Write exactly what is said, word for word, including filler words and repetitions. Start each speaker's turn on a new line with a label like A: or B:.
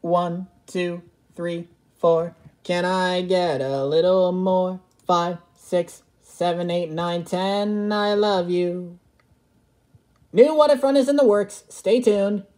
A: One, two, three, four. Can I get a little more? Five, six, seven, eight, nine, ten. I love you. New waterfront is in the works. Stay tuned.